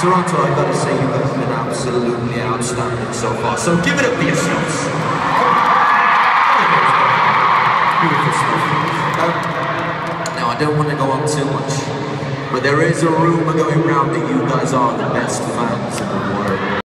Toronto, I gotta say, you guys have been absolutely outstanding so far. So give it up for yourselves. Beautiful stuff. Now, I don't want to go on too much, but there is a rumor going around that you guys are the best fans in the world.